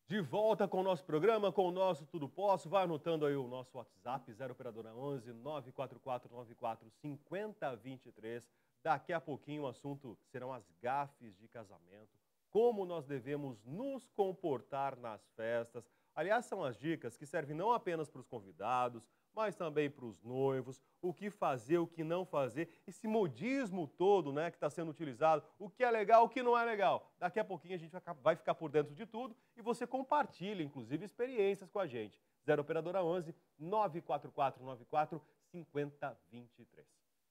De volta com o nosso programa, com o nosso Tudo Posso. Vai anotando aí o nosso WhatsApp, 0 operadora 11 944 94 50 23. Daqui a pouquinho o assunto serão as gafes de casamento, como nós devemos nos comportar nas festas. Aliás, são as dicas que servem não apenas para os convidados, mas também para os noivos, o que fazer, o que não fazer, esse modismo todo, né, que está sendo utilizado, o que é legal, o que não é legal. Daqui a pouquinho a gente vai ficar por dentro de tudo e você compartilha, inclusive, experiências com a gente. 0 operadora 11 944 94 50 23.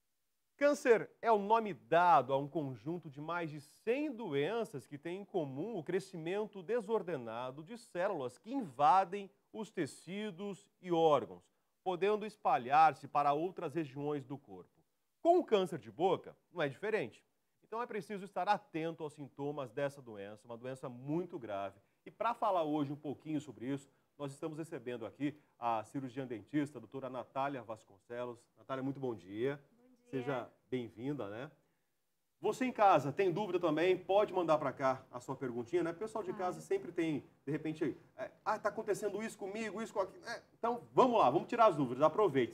Câncer é o nome dado a um conjunto de mais de 100 doenças que têm em comum o crescimento desordenado de células que invadem os tecidos e órgãos, podendo espalhar-se para outras regiões do corpo. Com o câncer de boca, não é diferente. Então é preciso estar atento aos sintomas dessa doença, uma doença muito grave. E para falar hoje um pouquinho sobre isso, nós estamos recebendo aqui a cirurgiã dentista, a doutora Natália Vasconcelos. Natália, muito bom dia. Seja bem-vinda, né? Você em casa tem dúvida também? Pode mandar para cá a sua perguntinha, né? O pessoal de casa sempre tem, de repente, tá acontecendo isso comigo, isso com aquilo. Então, vamos lá, vamos tirar as dúvidas, aproveite.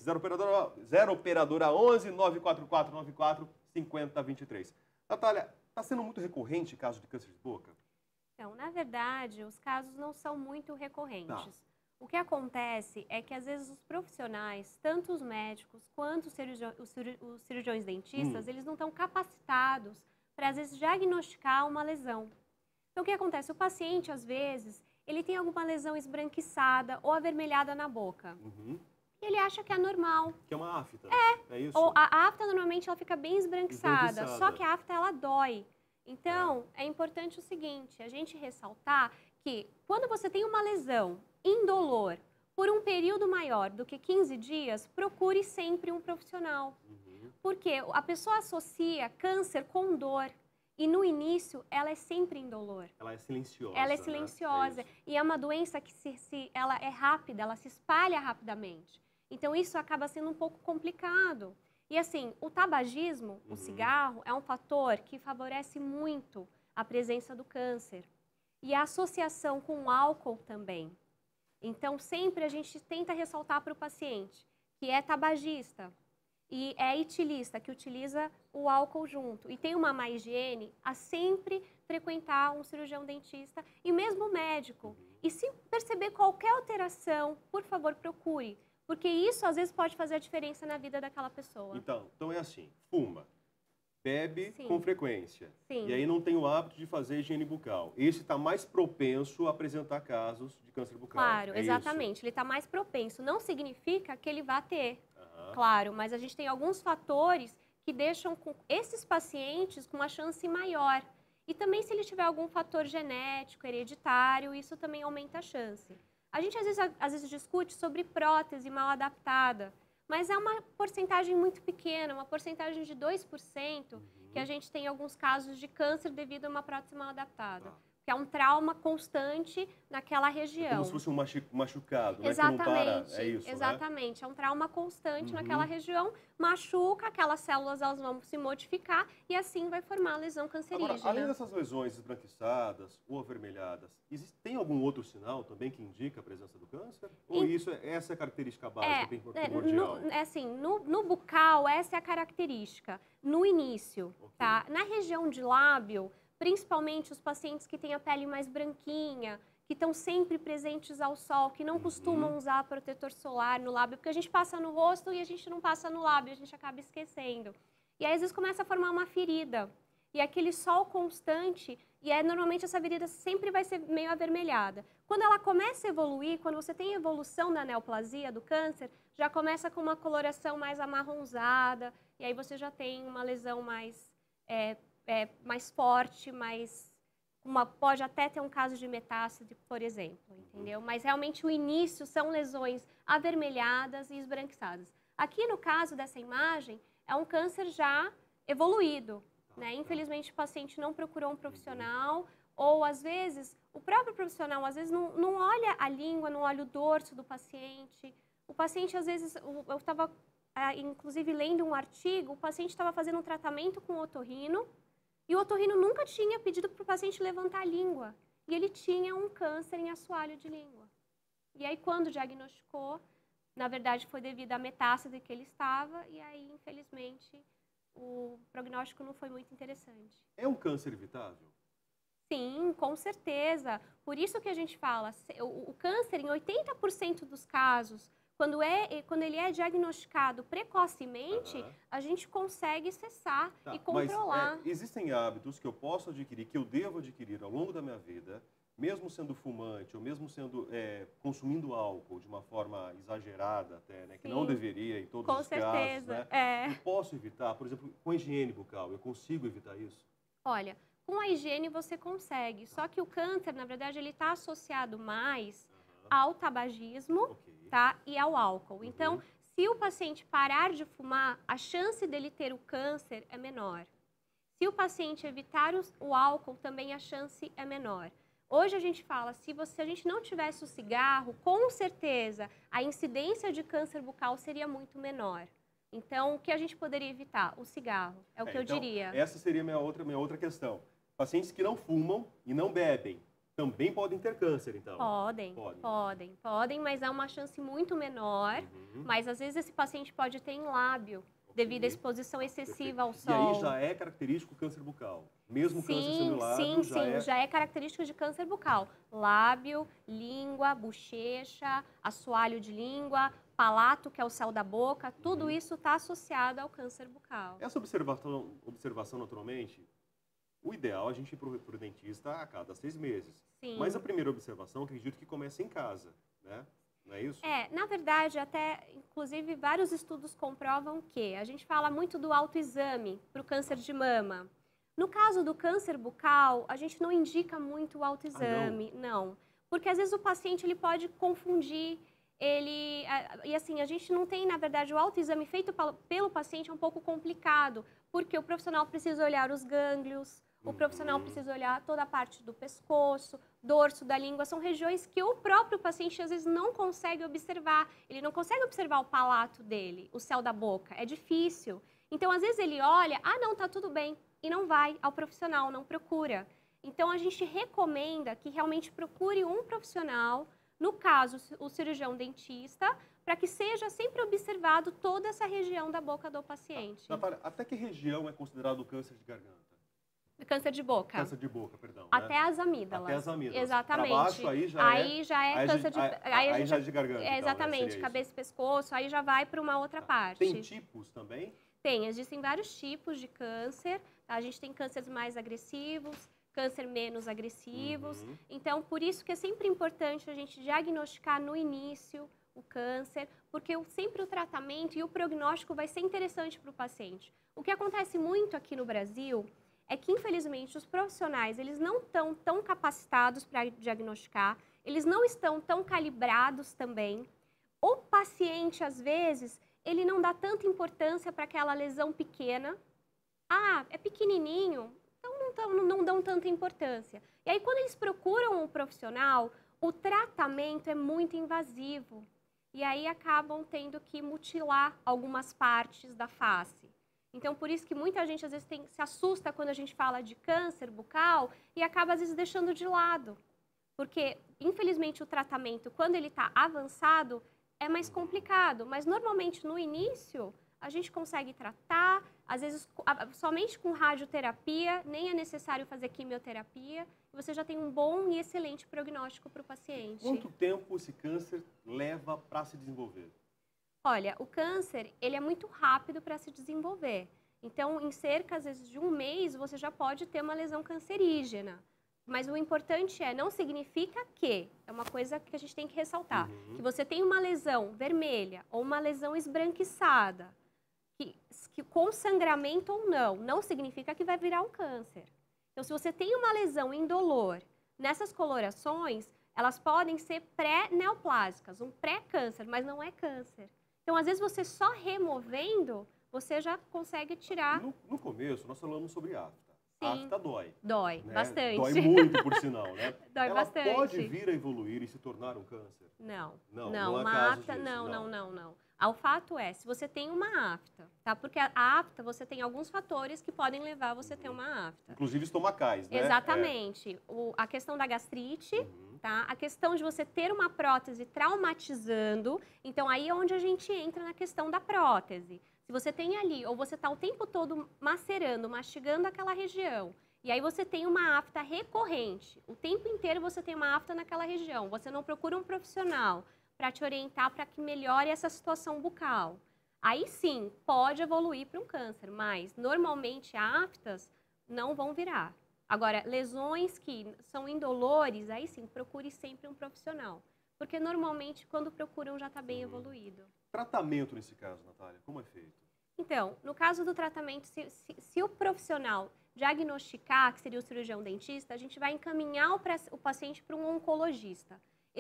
0 operadora 11 944 94 50 23. Natália, está sendo muito recorrente caso de câncer de boca? Então, na verdade, os casos não são muito recorrentes. Tá. O que acontece é que, às vezes, os profissionais, tanto os médicos quanto os cirurgiões dentistas, eles não estão capacitados para, às vezes, diagnosticar uma lesão. Então, o que acontece? O paciente, às vezes, ele tem alguma lesão esbranquiçada ou avermelhada na boca. E ele acha que é normal. Que é uma afta. É isso? Ou a afta, normalmente, ela fica bem esbranquiçada. Só que a afta, ela dói. Então, é importante o seguinte, a gente ressaltar que quando você tem uma lesão indolor por um período maior do que 15 dias, procure sempre um profissional. Porque a pessoa associa câncer com dor e no início ela é sempre indolor. Ela é silenciosa. Ela é silenciosa, né? e é uma doença que ela é rápida, ela se espalha rapidamente. Então isso acaba sendo um pouco complicado. E assim, o tabagismo, o cigarro, é um fator que favorece muito a presença do câncer. E a associação com o álcool também. Então, sempre a gente tenta ressaltar para o paciente que é tabagista e é etilista, que utiliza o álcool junto. E tem uma má higiene, a sempre frequentar um cirurgião dentista e mesmo médico. E se perceber qualquer alteração, por favor, procure. Porque isso, às vezes, pode fazer a diferença na vida daquela pessoa. Então é assim, fuma, bebe Sim. com frequência. Sim. E aí não tem o hábito de fazer higiene bucal. Esse está mais propenso a apresentar casos de câncer bucal. Claro, é exatamente. Isso? Ele está mais propenso. Não significa que ele vá ter, claro. Mas a gente tem alguns fatores que deixam esses pacientes com uma chance maior. E também se ele tiver algum fator genético, hereditário, isso também aumenta a chance. A gente às vezes discute sobre prótese mal adaptada, mas é uma porcentagem muito pequena, uma porcentagem de 2%, que a gente tem alguns casos de câncer devido a uma prótese mal adaptada. Que é um trauma constante naquela região. É como se fosse um machucado, né? Exatamente, que não para, é isso, exatamente. Né? É um trauma constante naquela região, machuca, aquelas células elas vão se modificar e assim vai formar a lesão cancerígena. Agora, além dessas lesões esbranquiçadas ou avermelhadas, tem algum outro sinal também que indica a presença do câncer? Ou essa é a característica básica, primordial? No bucal, essa é a característica, no início, tá? Na região de lábio, principalmente os pacientes que têm a pele mais branquinha, que estão sempre presentes ao sol, que não costumam usar protetor solar no lábio, porque a gente passa no rosto e a gente não passa no lábio, a gente acaba esquecendo. E aí, às vezes, começa a formar uma ferida. E aquele sol constante, normalmente essa ferida sempre vai ser meio avermelhada. Quando ela começa a evoluir, quando você tem evolução da neoplasia, do câncer, já começa com uma coloração mais amarronzada, e aí você já tem uma lesão mais forte, pode até ter um caso de metástase, por exemplo, entendeu? Mas realmente o início são lesões avermelhadas e esbranquiçadas. Aqui no caso dessa imagem, é um câncer já evoluído, né? Infelizmente o paciente não procurou um profissional, ou às vezes, o próprio profissional às vezes não olha a língua, não olha o dorso do paciente. O paciente às vezes, eu estava inclusive lendo um artigo, o paciente estava fazendo um tratamento com otorrino, e o otorrino nunca tinha pedido para o paciente levantar a língua. e ele tinha um câncer em assoalho de língua. E aí, quando diagnosticou, na verdade, foi devido à metástase que ele estava, e aí, infelizmente, o prognóstico não foi muito interessante. É um câncer evitável? Sim, com certeza. Por isso que a gente fala, o câncer, em 80% dos casos, quando ele é diagnosticado precocemente, a gente consegue cessar e controlar. Mas existem hábitos que eu posso adquirir, que eu devo adquirir ao longo da minha vida, mesmo sendo fumante, ou mesmo sendo consumindo álcool de uma forma exagerada até, né, que não deveria em todos os casos, né? Eu posso evitar, por exemplo, com a higiene bucal, eu consigo evitar isso? Olha, com a higiene você consegue, só que o câncer, na verdade, ele está associado mais ao tabagismo, tá, e ao álcool. Então, se o paciente parar de fumar, a chance dele ter o câncer é menor. Se o paciente evitar o álcool, também a chance é menor. Hoje a gente fala, se a gente não tivesse o cigarro, com certeza a incidência de câncer bucal seria muito menor. Então, o que a gente poderia evitar? O cigarro, é o que eu diria. Essa seria a minha outra questão. Pacientes que não fumam e não bebem também podem ter câncer, então? Podem, mas há uma chance muito menor. Mas às vezes esse paciente pode ter em lábio, devido à exposição excessiva ao sol. E aí já é característico câncer bucal? Mesmo câncer sendo lábio, já é característico de câncer bucal. Lábio, língua, bochecha, assoalho de língua, palato, que é o céu da boca, tudo isso está associado ao câncer bucal. Essa observação naturalmente, o ideal é a gente ir para o dentista a cada 6 meses. Sim. Mas a primeira observação, acredito que começa em casa, né? Não é isso? Na verdade, até, inclusive, vários estudos comprovam que a gente fala muito do autoexame para o câncer de mama. No caso do câncer bucal, a gente não indica muito o autoexame, não. Porque às vezes o paciente ele pode confundir, e assim, a gente não tem, na verdade, o autoexame feito pelo paciente é um pouco complicado, porque o profissional precisa olhar os gânglios, o profissional precisa olhar toda a parte do pescoço, dorso da língua, são regiões que o próprio paciente às vezes não consegue observar, ele não consegue observar o palato dele, o céu da boca, é difícil. Então, às vezes ele olha, não, tá tudo bem, e não vai ao profissional, não procura. Então, a gente recomenda que realmente procure um profissional, no caso, o cirurgião dentista, para que seja sempre observado toda essa região da boca do paciente. Até que região é considerado câncer de garganta? Câncer de boca. Câncer de boca, perdão. Até as amígdalas. Até as amígdalas. Exatamente. Para baixo, aí já é câncer de... Aí já é de garganta. Exatamente, então, né? cabeça e pescoço, aí já vai para uma outra parte. Tem tipos também? Tem, existem vários tipos de câncer. Tá? A gente tem cânceres mais agressivos, câncer menos agressivos. Então, por isso que é sempre importante a gente diagnosticar no início o câncer, porque sempre o tratamento e o prognóstico vai ser interessante para o paciente. O que acontece muito aqui no Brasil é que, infelizmente, os profissionais eles não estão tão capacitados para diagnosticar, eles não estão tão calibrados também. O paciente, às vezes, ele não dá tanta importância para aquela lesão pequena. É pequenininho, então não dão tanta importância. E aí, quando eles procuram um profissional, o tratamento é muito invasivo. E aí acabam tendo que mutilar algumas partes da face. Então, por isso que muita gente, às vezes, se assusta quando a gente fala de câncer bucal e acaba, às vezes, deixando de lado. Porque, infelizmente, o tratamento, quando ele está avançado, é mais complicado. Mas, normalmente, no início, a gente consegue tratar, às vezes, somente com radioterapia, nem é necessário fazer quimioterapia, e você já tem um bom e excelente prognóstico para o paciente. Quanto tempo esse câncer leva para se desenvolver? Olha, o câncer, ele é muito rápido para se desenvolver. Então, em cerca, às vezes, de 1 mês, você já pode ter uma lesão cancerígena. Mas o importante não significa que, é uma coisa que a gente tem que ressaltar, que você tem uma lesão vermelha ou uma lesão esbranquiçada, que com sangramento ou não significa que vai virar um câncer. Então, se você tem uma lesão indolor, nessas colorações, elas podem ser pré-neoplásicas, um pré-câncer, mas não é câncer. Então, às vezes, você só removendo, você já consegue tirar... No começo, nós falamos sobre afta. A afta dói. Dói, né? Bastante. Dói muito, por sinal, né? Dói bastante. Ela pode vir a evoluir e se tornar um câncer? Não. Não, uma afta, não. O fato é, se você tem uma afta, tá? Porque a afta, você tem alguns fatores que podem levar a você ter uma afta. Inclusive estomacais, né? Exatamente. A questão da gastrite, tá? A questão de você ter uma prótese traumatizando. Então, aí é onde a gente entra na questão da prótese. Se você tem ali, ou você está o tempo todo macerando, mastigando aquela região, e aí você tem uma afta recorrente, o tempo inteiro você tem uma afta naquela região, você não procura um profissional para te orientar para que melhore essa situação bucal. Aí sim, pode evoluir para um câncer, mas normalmente aftas não vão virar. Agora, lesões que são indolores, aí sim, procure sempre um profissional. Porque normalmente, quando procuram, já está bem evoluído. Tratamento nesse caso, Natália, como é feito? Então, no caso do tratamento, se o profissional diagnosticar, que seria o cirurgião dentista, a gente vai encaminhar o paciente para um oncologista.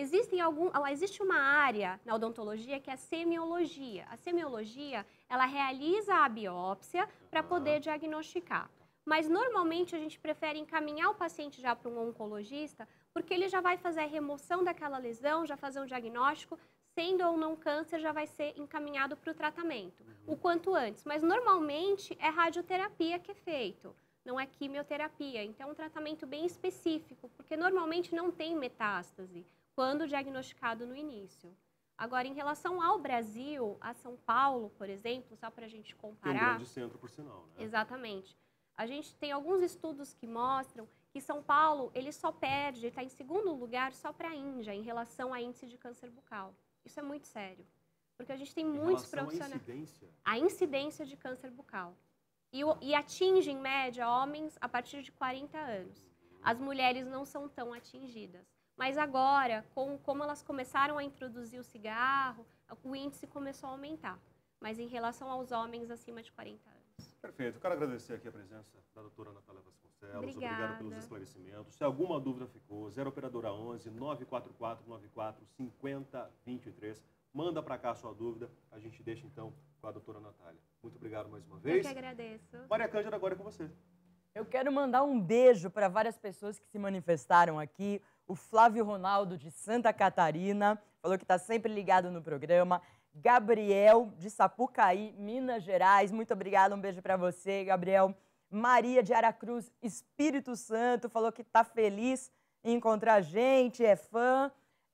Existe uma área na odontologia que é a semiologia. A semiologia, ela realiza a biópsia para poder diagnosticar. Mas, normalmente, a gente prefere encaminhar o paciente já para um oncologista, porque ele já vai fazer a remoção daquela lesão, já fazer um diagnóstico, sendo ou não câncer, já vai ser encaminhado para o tratamento, o quanto antes. Mas, normalmente, é radioterapia que é feito, não é quimioterapia. Então, é um tratamento bem específico, porque normalmente não tem metástase quando diagnosticado no início. Agora, em relação ao Brasil, a São Paulo, por exemplo, só para a gente comparar... Tem um grande centro, por sinal, né? Exatamente. A gente tem alguns estudos que mostram que São Paulo, ele só perde, ele está em segundo lugar só para a Índia, em relação a índice de câncer bucal. Isso é muito sério, porque a gente tem muitos profissionais... A incidência de câncer bucal. E atinge, em média, homens a partir de 40 anos. As mulheres não são tão atingidas. Mas agora, como elas começaram a introduzir o cigarro, o índice começou a aumentar. Mas em relação aos homens acima de 40 anos. Perfeito. Quero agradecer aqui a presença da doutora Natália Vasconcelos. Obrigada. Obrigado pelos esclarecimentos. Se alguma dúvida ficou, 0 operadora 11 944 94 50 23. Manda para cá a sua dúvida. A gente deixa, então, com a doutora Natália. Muito obrigado mais uma vez. Eu que agradeço. Maria Cândida, agora é com você. Eu quero mandar um beijo para várias pessoas que se manifestaram aqui. O Flávio Ronaldo, de Santa Catarina, falou que está sempre ligado no programa. Gabriel, de Sapucaí, Minas Gerais. Muito obrigada, um beijo para você, Gabriel. Maria, de Aracruz, Espírito Santo, falou que está feliz em encontrar a gente, é fã.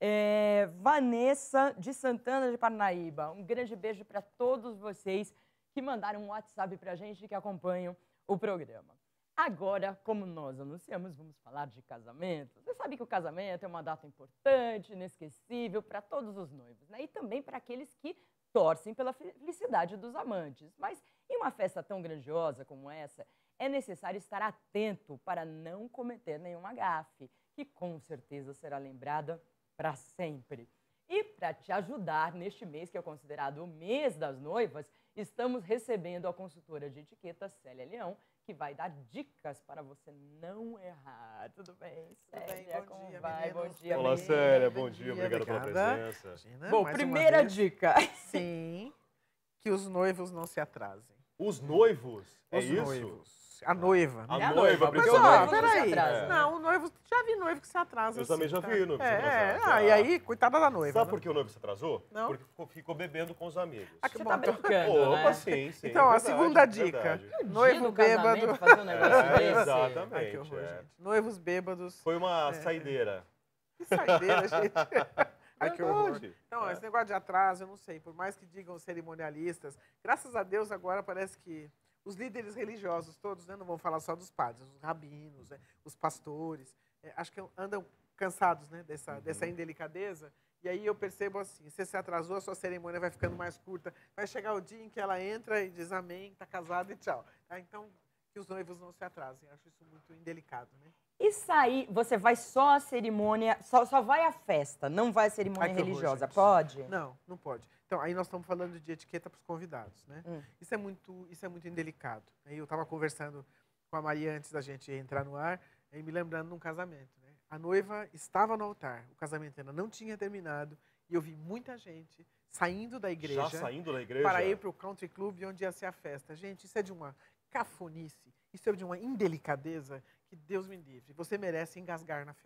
Vanessa, de Santana de Parnaíba. Um grande beijo para todos vocês que mandaram um WhatsApp para a gente e que acompanham o programa. Agora, como nós anunciamos, vamos falar de casamento. Você sabe que o casamento é uma data importante, inesquecível para todos os noivos, né? E também para aqueles que torcem pela felicidade dos amantes. Mas em uma festa tão grandiosa como essa, é necessário estar atento para não cometer nenhuma gafe, que com certeza será lembrada para sempre. E para te ajudar neste mês, que é considerado o mês das noivas, estamos recebendo a consultora de etiqueta, Célia Leão, que vai dar dicas para você não errar. Tudo bem, Célia? Bom dia, vai? meninos. Bom dia, Olá, menina. Célia. Bom dia. Obrigado pela Obrigada. presença. Imagina, Bom, mais primeira uma vez. dica. Sim, que os noivos não se atrasem. Os noivos? É Os isso? noivos. A noiva. A É a noiva, noiva, Mas, porque o principalmente. noivo não se peraí. atrasa, né? Não, o noivo... Já vi noivo que se atrasa. Eu também assim, já tá? vi noivo se atrasar, já. E aí, coitada da noiva. Sabe né? por que o noivo se atrasou? Não. Porque ficou bebendo com os amigos. Ah, que Você bom, tá então. brincando, Opa, né? sim. Então, a verdade, segunda dica. verdade. No dia Noivo do casamento, bêbado. fazer um negócio desse. Exatamente. Ai, que horror, é. gente. Noivos bêbados. Foi uma saideira. Que saideira, gente. Ai, que horror. Verdade. Então, esse negócio de atraso, eu não sei. Por mais que digam os cerimonialistas, graças a Deus agora parece que os líderes religiosos todos, né, não vão falar só dos padres, os rabinos, né, os pastores, acho que andam cansados, né, dessa indelicadeza. E aí eu percebo assim, se atrasou, a sua cerimônia vai ficando mais curta. Vai chegar o dia em que ela entra e diz amém, está casada e tchau. Tá? Então, que os noivos não se atrasem. Acho isso muito indelicado, né? E sair, você vai só a cerimônia, só vai à festa, não vai à cerimônia Ai, que horror, religiosa, gente. pode? Não, não pode. Então, aí nós estamos falando de etiqueta para os convidados, né? Isso é muito indelicado. Aí eu estava conversando com a Maria antes da gente entrar no ar, e me lembrando de um casamento, né? A noiva estava no altar, o casamento ainda não tinha terminado, e eu vi muita gente saindo da igreja, Já saindo da igreja? para ir para o country club onde ia ser a festa. Gente, isso é de uma cafonice, isso é de uma indelicadeza que Deus me livre. Você merece engasgar na festa.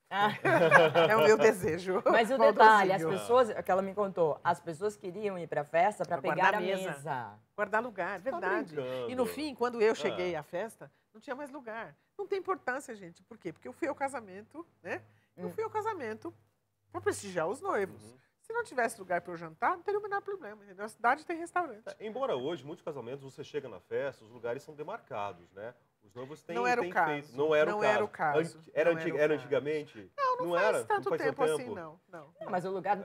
É o meu desejo. Mas o detalhe, as maldosinho. pessoas, que ela me contou, as pessoas queriam ir pra festa pra Pra pegar guardar a a mesa. mesa. Guardar lugar, verdade. brincando. E no fim, quando eu cheguei à festa, não tinha mais lugar. Não tem importância, gente. Por quê? Porque eu fui ao casamento, né? Eu fui ao casamento para prestigiar os noivos. Se não tivesse lugar para eu jantar, não teria o menor problema, entendeu? A cidade tem restaurante. Embora hoje, muitos casamentos, você chega na festa, os lugares são demarcados, né? Os noivos têm, Não era o têm caso. feito. Não era Não o era caso. o caso. Era, Não era o era caso. antigamente? Não faz era? tanto Não faz tempo tanto assim, não. Não, mas o lugar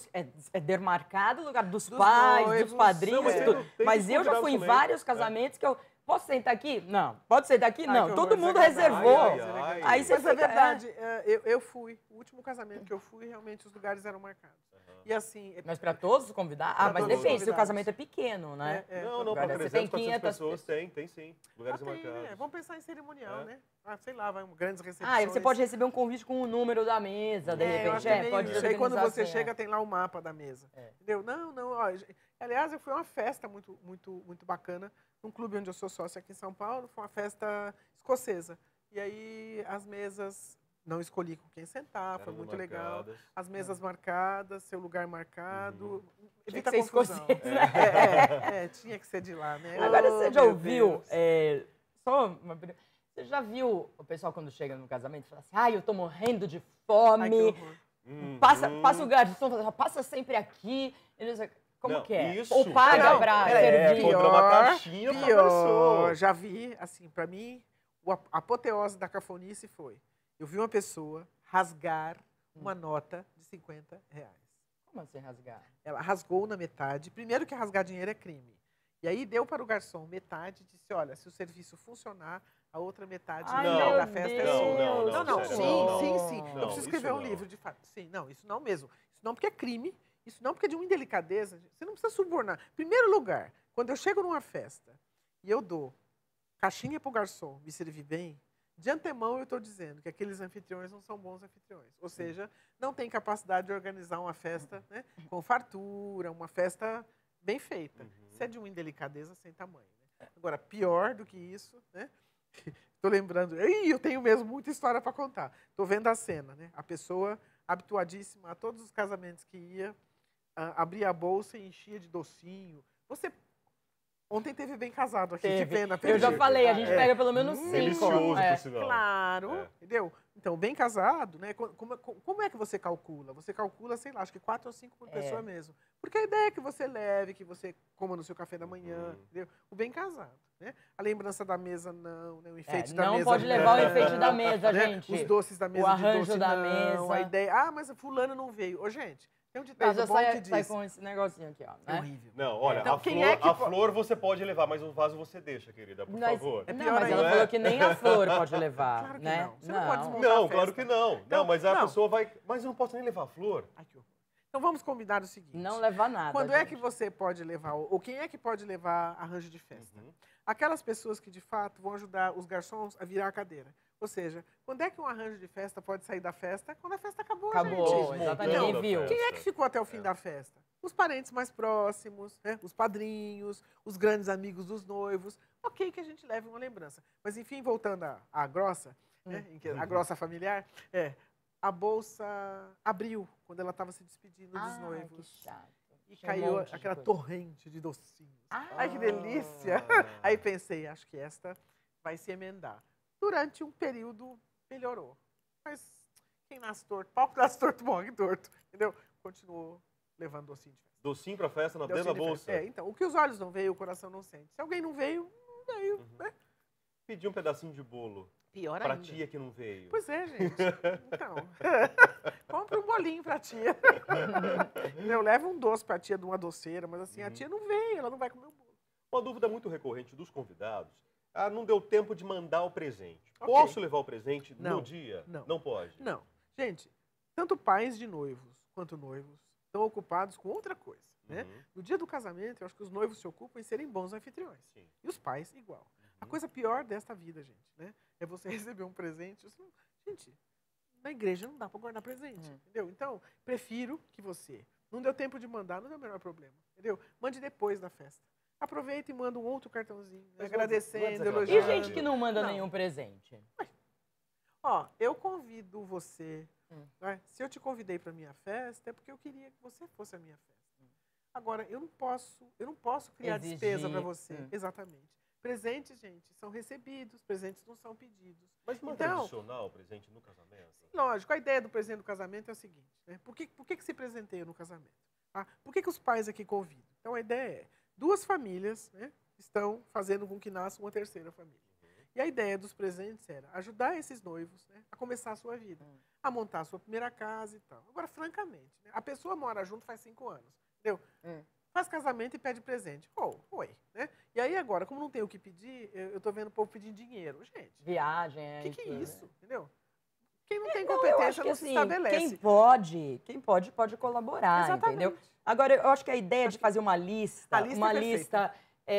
é demarcado, o lugar dos Dos pais, noivos. dos padrinhos, Não, mas tudo. tem Mas que eu já convidar fui em também. vários casamentos que eu... Posso sentar aqui? Não. Pode sentar aqui? Ai, Não. que Todo horror, mundo desagradável. reservou. Ai. Aí você Mas é fica... verdade, eu fui. O último casamento que eu fui, realmente os lugares eram marcados. E assim... Mas para todos os convidados? Pra Ah, mas todos os depende, se o convidados. casamento é pequeno, né? Não, para Agora, você 300, tem 400 500 pessoas, tem sim. Lugares tem, marcados. né? Vamos pensar em cerimonial, É. né? Ah, sei lá, vai grandes recepções. Ah, e você pode receber um convite com o número da mesa, de eu repente. acho que é meio Pode isso. Aí quando organizar você assim, chega, tem lá o mapa da mesa. Entendeu? Não. Ó, aliás, eu fui a uma festa muito bacana, num clube onde eu sou sócio aqui em São Paulo. Foi uma festa escocesa. E aí as mesas, não escolhi com quem sentar, foi Eram muito legal. marcadas. As mesas marcadas, seu lugar marcado. Tinha Evita que ser confusão. escocês, né? Tinha que ser de lá, né? Agora, Oh, você já meu ouviu... Deus. Só uma... Você já viu o pessoal quando chega no casamento e fala assim, ai, eu tô morrendo de fome, Ai, que horror. passa o garçom, fala, passa sempre aqui. Como Não, que é? isso. Ou paga Não, pra peraí, servir? comprar uma caixinha pra garçom. Já vi, assim, pra mim, a apoteose da cafonice foi, eu vi uma pessoa rasgar uma nota de R$50. Como assim rasgar? Ela rasgou na metade. Primeiro que rasgar dinheiro é crime. E aí deu para o garçom metade e disse, olha, se o serviço funcionar, a outra metade Ai, meu da festa é Deus. sua. Não, Sim. sério, Eu não, preciso escrever isso um não. livro, de fato. Sim, não, isso não mesmo. Isso não porque é crime, isso não porque é de uma indelicadeza. Você não precisa subornar. Primeiro lugar, quando eu chego numa festa e eu dou caixinha para o garçom me servir bem, de antemão eu estou dizendo que aqueles anfitriões não são bons anfitriões. Ou seja, não tem capacidade de organizar uma festa, né, com fartura, uma festa bem feita. Isso é de uma indelicadeza sem tamanho. Né? Agora, pior do que isso, né? Estou lembrando, eu tenho mesmo muita história para contar. Estou vendo a cena, né? A pessoa habituadíssima a todos os casamentos que ia, abria a bolsa e enchia de docinho. Ontem teve bem casado aqui, que pena. Eu já perdi. falei, a gente pega pelo menos 5. Delicioso, por sinal. Claro, entendeu? Então, bem casado, né? Como é que você calcula? Você calcula, sei lá, acho que 4 ou 5 por pessoa mesmo. Porque a ideia é que você leve, que você coma no seu café da manhã, entendeu? O bem casado, né? A lembrança da mesa, não, né? O enfeite da mesa. Não pode levar o enfeite da mesa, né? gente. Os doces da mesa O de arranjo doce, da não. mesa. A ideia, mas fulano não veio. Ô, gente, tem um Eu ditado já bom sai, que sai diz... com esse negocinho aqui, ó. É Né? horrível. Não, olha, Então, a, quem flor, é que a po- flor você pode levar, mas o vaso você deixa, querida, por favor. É Não, pior mas ainda. ela falou que nem a flor pode levar, Claro que né? não. Você não pode desmontar Não, a claro festa. que não. Então, Não, mas a não. pessoa vai... Mas eu não posso nem levar a flor. Ai, que horror. Então vamos combinar o seguinte. Não levar nada. Quando é gente. que você pode levar, ou quem é que pode levar arranjo de festa? Aquelas pessoas que, de fato, vão ajudar os garçons a virar a cadeira. Ou seja, quando é que um arranjo de festa pode sair da festa? Quando a festa acabou, Acabou, gente. exatamente. Então, Ninguém viu. Quem é que ficou até o fim da festa? Os parentes mais próximos, né? Os padrinhos, os grandes amigos dos noivos. Ok que a gente leve uma lembrança. Mas, enfim, voltando à grossa, né? A grossa familiar, a bolsa abriu quando ela estava se despedindo dos Que noivos. chato. E Tinha um caiu monte de aquela coisa. torrente de docinhos. Ai, que delícia! Aí pensei, acho que esta vai se emendar. Durante um período, melhorou. Mas quem nasce torto, pau que nasce torto, morre torto. Entendeu? Continuou levando docinho de festa. Docinho pra festa na dentro Docinho da de bolsa. festa. Então, o que os olhos não veem, o coração não sente. Se alguém não veio, não veio. Né? Pedir um pedacinho de bolo Pior pra ainda. tia que não veio. Pois é, gente. Então, compre um bolinho pra tia. Eu levo um doce pra tia de uma doceira, mas assim, a tia não vem, ela não vai comer o bolo. Uma dúvida muito recorrente dos convidados. Ah, não deu tempo de mandar o presente. Ok. Posso levar o presente Não, no dia? não. Não pode? Não. Gente, tanto pais de noivos quanto noivos estão ocupados com outra coisa. Né? No dia do casamento, eu acho que os noivos se ocupam em serem bons anfitriões. Sim. E os pais, igual. A coisa pior desta vida, gente, né? É você receber um presente. Gente, na igreja não dá para guardar presente, entendeu? Então, prefiro que você... Não deu tempo de mandar, não é o menor problema, entendeu? Mande depois da festa. Aproveita e manda um outro cartãozinho, Mas agradecendo, não é E elogiando. gente que não manda Não. nenhum presente? Ó, eu convido você, né? Se eu te convidei para minha festa, é porque eu queria que você fosse a minha festa. Agora, eu não posso criar Exigir. despesa para você. Exatamente. Presentes, gente, são recebidos, presentes não são pedidos. Mas não é Então, tradicional o presente no casamento? lógico, a ideia do presente no casamento é o seguinte, né? Por que se presenteia no casamento? Ah, por que os pais aqui convidam? Então, a ideia é, duas famílias, né, estão fazendo com que nasça uma terceira família. E a ideia dos presentes era ajudar esses noivos, né, a começar a sua vida, a montar a sua primeira casa e tal. Agora, francamente, né, a pessoa mora junto faz 5 anos, entendeu? Faz casamento e pede presente. Oi, né? E aí agora, como não tem o que pedir, eu tô vendo o povo pedindo dinheiro. Gente, Viagem, o que é tudo, isso? né? Entendeu? Quem não tem Eu acho competência que, não se assim, estabelece. quem pode colaborar, Exatamente. entendeu? Agora, eu acho que a ideia de fazer uma lista, a lista é perfeita.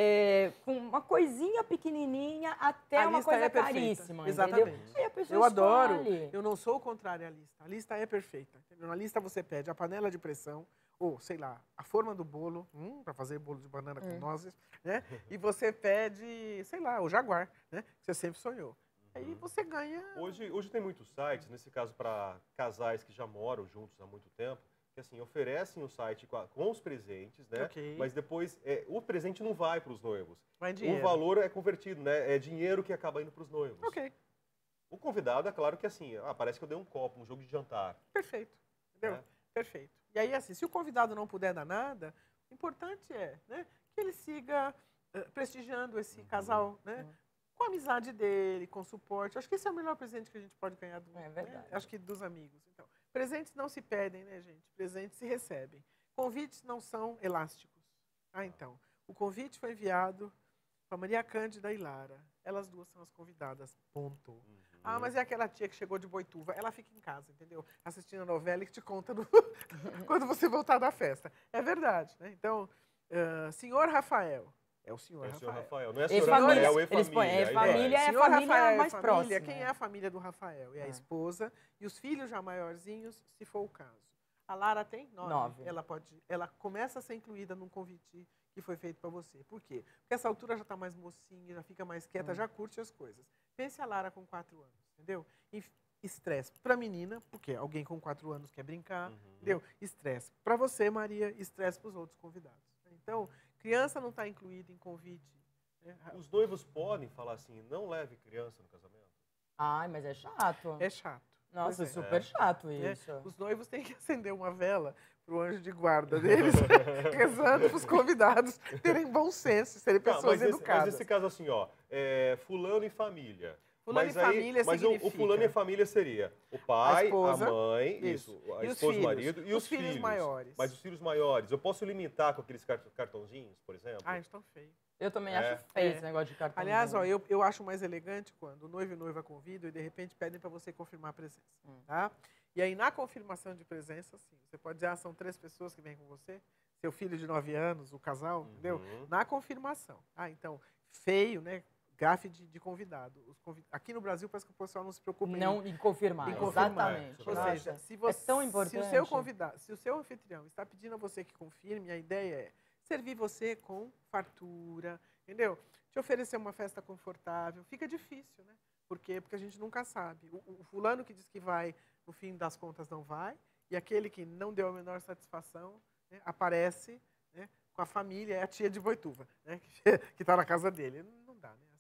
Com uma coisinha pequenininha até A uma lista coisa é perfeita. caríssima, Exatamente. entendeu? Aí a pessoa Eu adoro, escolhe. eu não sou o contrário à lista. A lista é perfeita. Entendeu? Na lista você pede a panela de pressão, ou, sei lá, a forma do bolo, para fazer bolo de banana com nozes, né? E você pede, sei lá, o jaguar, né? Que você sempre sonhou. Aí você ganha... Hoje tem muitos sites, nesse caso para casais que já moram juntos há muito tempo, que assim, oferecem o site com os presentes, né? Ok. Mas depois o presente não vai para os noivos. Vai em dinheiro. O valor é convertido, né? É dinheiro que acaba indo para os noivos. Ok, O convidado, é claro que assim, parece que eu dei um copo, um jogo de jantar. perfeito. Entendeu? É. Perfeito. E aí, assim, se o convidado não puder dar nada, o importante é, né, que ele siga prestigiando esse casal, né? Com a amizade dele, com o suporte. Acho que esse é o melhor presente que a gente pode ganhar É verdade. né? Acho que dos amigos. Então, presentes não se pedem, né, gente? Presentes se recebem. Convites não são elásticos. Ah, então. O convite foi enviado para Maria Cândida e Lara. Elas duas são as convidadas. Ponto. Ah, mas é aquela tia que chegou de Boituva. Ela fica em casa, entendeu? Assistindo a novela e que te conta quando você voltar da festa. É verdade, né? Então, senhor Rafael. É o senhor É o senhor Rafael. Rafael. Não é E senhor família. Rafael, Eles põem família. família, é a Senhor família Rafael e mais família, próxima. quem é a família do Rafael? É a esposa e os filhos já maiorzinhos, se for o caso. A Lara tem 9. 9. Ela começa a ser incluída num convite que foi feito para você. Por quê? Porque essa altura já está mais mocinha, já fica mais quieta, já curte as coisas. Pense a Lara com 4 anos, entendeu? E estresse para a menina, porque alguém com 4 anos quer brincar, entendeu? Estresse para você, Maria, estresse para os outros convidados. Então, criança não está incluída em convite. Né? Os noivos podem falar assim, não leve criança no casamento? Ai, mas é chato. É chato. Nossa, Pois é super chato né? isso. Os noivos têm que acender uma vela para o anjo de guarda deles, rezando para os convidados terem bom senso, serem pessoas educadas. Mas nesse caso assim, ó, fulano e família. Fulano e família mas significa... o fulano e família seria o pai, a, esposa, mãe, a e esposa, os o filhos, marido e os filhos maiores. Mas os filhos maiores, eu posso limitar com aqueles cartãozinhos, por exemplo? Ah, estão feios. Eu também acho feio esse negócio de cartão. Aliás, ó, eu acho mais elegante quando o noivo e noiva convidam e de repente pedem para você confirmar a presença. Tá? E aí, na confirmação de presença, sim, você pode dizer, são 3 pessoas que vêm com você, seu filho de 9 anos, o casal, entendeu? Na confirmação. Ah, então, feio, né? Gafe de convidado. Aqui no Brasil parece que o pessoal não se preocupa em confirmar. Exatamente. Ou seja, se você, é tão importante. Se o seu anfitrião está pedindo a você que confirme, a ideia é servir você com fartura, entendeu? Te oferecer uma festa confortável. Fica difícil, né? Por quê? Porque a gente nunca sabe. O fulano que diz que vai, no fim das contas, não vai. E aquele que não deu a menor satisfação, né, aparece, né, com a família, é a tia de Boituva, né, que está na casa dele. Não dá, né?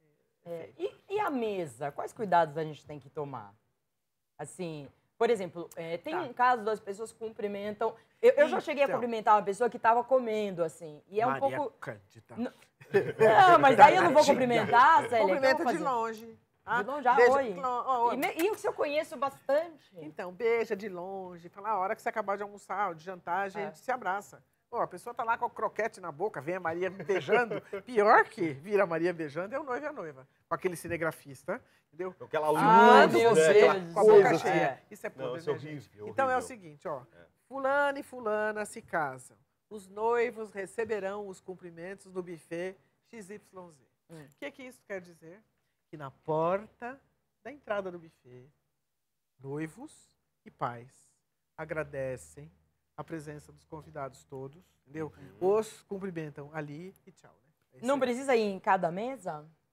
E a mesa? Quais cuidados a gente tem que tomar? Assim, por exemplo, tem um caso das pessoas que cumprimentam. Eu já cheguei a cumprimentar uma pessoa que estava comendo, assim. E é um Maria pouco. Cândida. Não, mas aí eu não vou cumprimentar, Célia. Cumprimenta de longe. De longe, oi. E o que eu conheço bastante. Então, beija de longe. Fala, a hora que você acabar de almoçar ou de jantar, a gente se abraça. Pô, a pessoa tá lá com o croquete na boca, vem a Maria beijando. Pior que vira a Maria beijando é o noivo e a noiva. Com aquele cinegrafista, entendeu? Aquela luz, meu né? Deus. Com a boca cheia. Isso é podre, Não, isso é né, gente? horrível, Então é o horrível. seguinte, ó. Fulano e fulana se casam. Os noivos receberão os cumprimentos no buffet XYZ. O que isso quer dizer? Que na porta da entrada do buffet, noivos e pais agradecem a presença dos convidados todos, entendeu? Os cumprimentam ali e tchau. Né? Não precisa ir em cada mesa?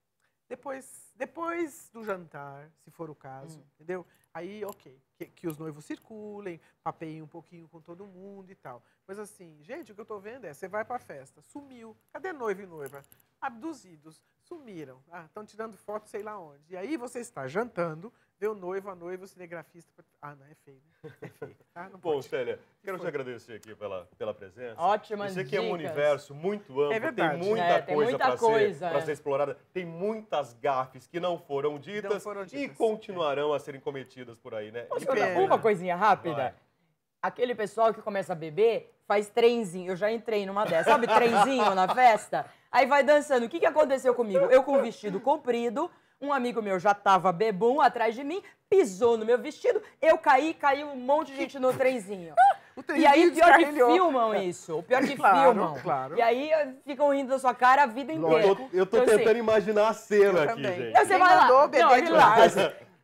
Depois do jantar, se for o caso, entendeu? Aí, ok, que os noivos circulem, papeiem um pouquinho com todo mundo e tal. Mas assim, gente, o que eu tô vendo é, você vai pra festa, sumiu, cadê noivo e noiva? Abduzidos, sumiram, estão tirando foto sei lá onde. E aí você está jantando, vê o noivo, a noiva, o cinegrafista... não, é feio, né? É feio, tá? Não Bom, pode. Célia, quero te agradecer aqui pela presença. Ótimas Isso aqui é um dicas. universo muito amplo, É verdade. tem muita Tem coisa muita para coisa, ser explorada, tem muitas gafes que não foram ditas, e continuarão a serem cometidas por aí, né? Posso E contar pena. uma coisinha rápida? Vai. Aquele pessoal que começa a beber faz trenzinho. Eu já entrei numa dessas. Sabe trenzinho na festa? Aí vai dançando. O que aconteceu comigo? Eu com o vestido comprido, um amigo meu já tava bebum atrás de mim, pisou no meu vestido, eu caiu um monte de gente no trenzinho. E aí, pior que filmam isso. O pior que filmam. Claro. E aí ficam rindo da sua cara a vida inteira. Eu tô Então, tentando assim, imaginar a cena eu aqui, também. gente. Então você Quem vai lá. mandou beber Não, demais?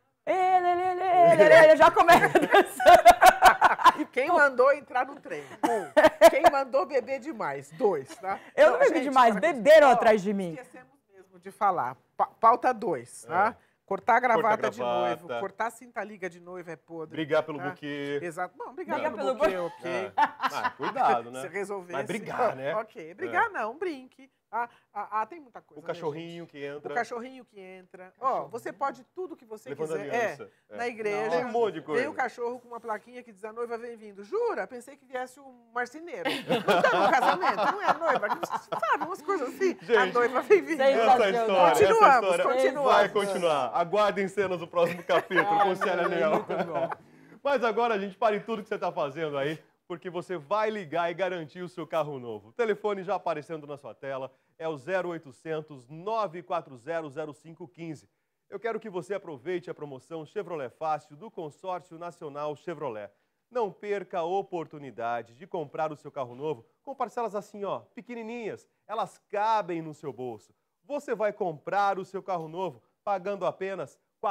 ele já começa a dançar. Quem mandou entrar no trem? 1. Quem mandou beber demais? 2, tá? Eu não bebi gente, demais, para com- beberam Ó, atrás de mim. Esquecemos mesmo de falar. Pauta 2, tá? Cortar a gravata de gravata. noivo, cortar a cinta-liga de noivo é podre. Brigar pelo tá? buquê. Exato. Não, brigar Brigar pelo pelo buquê, ok. Cuidado, Se né? resolver. Mas brigar, né? Ok. Brigar não, brinque. Tem muita coisa. O cachorrinho que Né, entra. o cachorrinho que entra. Ó, você pode tudo que você Levando quiser. aliança. Na igreja. Tem um monte de coisa. Vem o cachorro com uma plaquinha que diz a noiva bem-vindo. Jura? Pensei que viesse o marceneiro. Não tá no casamento, não é a noiva. Sabe, umas coisas assim. A Gente, noiva bem-vinda. Essa história, Continuamos. vai continuar. Aguardem cenas do próximo capítulo com Célia Leão. Muito bom. Mas agora, gente, pare tudo que você está fazendo aí, porque você vai ligar e garantir o seu carro novo. O telefone já aparecendo na sua tela é o 0800 940 0515. Eu quero que você aproveite a promoção Chevrolet Fácil do Consórcio Nacional Chevrolet. Não perca a oportunidade de comprar o seu carro novo com parcelas assim, ó, pequenininhas. Elas cabem no seu bolso. Você vai comprar o seu carro novo pagando apenas R$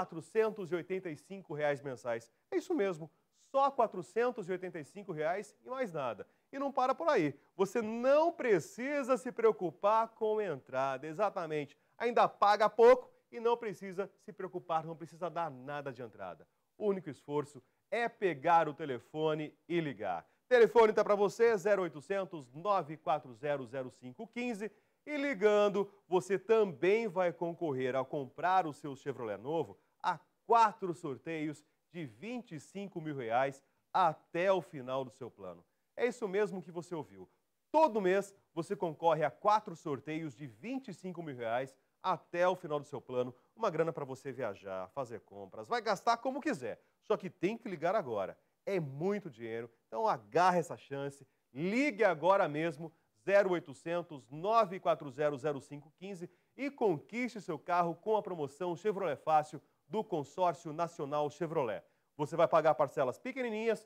485 mensais. É isso mesmo, só R$ 485 e mais nada. E não para por aí. Você não precisa se preocupar com entrada, exatamente. Ainda paga pouco e não precisa se preocupar, não precisa dar nada de entrada. O único esforço é pegar o telefone e ligar. O telefone está para você, 0800 940 0515. E ligando, você também vai concorrer a comprar o seu Chevrolet novo a 4 sorteios de R$ 25 mil até o final do seu plano. É isso mesmo que você ouviu. Todo mês você concorre a 4 sorteios de R$ 25 mil até o final do seu plano. Uma grana para você viajar, fazer compras, vai gastar como quiser. Só que tem que ligar agora. É muito dinheiro, então agarre essa chance. Ligue agora mesmo, 0800 940 0515 e conquiste seu carro com a promoção Chevrolet Fácil do Consórcio Nacional Chevrolet. Você vai pagar parcelas pequenininhas, R$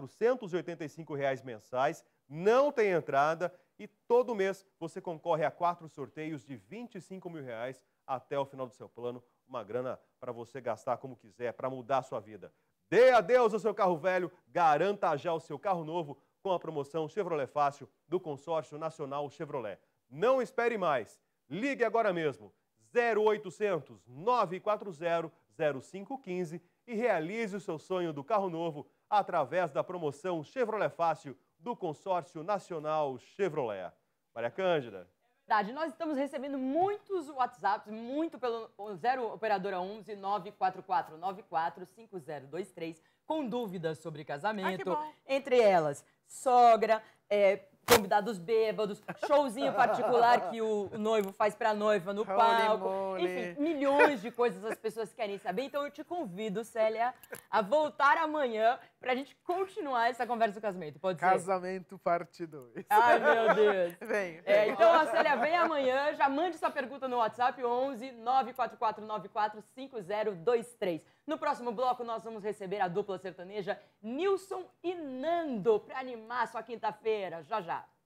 485 mensais, não tem entrada e todo mês você concorre a 4 sorteios de R$ 25 mil até o final do seu plano. Uma grana para você gastar como quiser, para mudar a sua vida. Dê adeus ao seu carro velho, garanta já o seu carro novo com a promoção Chevrolet Fácil do Consórcio Nacional Chevrolet. Não espere mais. Ligue agora mesmo, 0800 940 0515 e realize o seu sonho do carro novo através da promoção Chevrolet Fácil do Consórcio Nacional Chevrolet. Maria Cândida. Verdade, nós estamos recebendo muitos WhatsApps, muito pelo 0 Operadora 11 944 94 5023, com dúvidas sobre casamento. Entre elas, sogra, convidados bêbados, showzinho particular que o noivo faz pra noiva no palco. Enfim, milhões de coisas as pessoas querem saber. Então eu te convido, Célia, a voltar amanhã pra gente continuar essa conversa do casamento. Pode ser? Casamento parte 2. Ai, meu Deus. Vem. Então a Célia vem amanhã, já mande sua pergunta no WhatsApp 11 944 94 5023. No próximo bloco nós vamos receber a dupla sertaneja Nilson e Nando para animar sua quinta-feira. Já, já.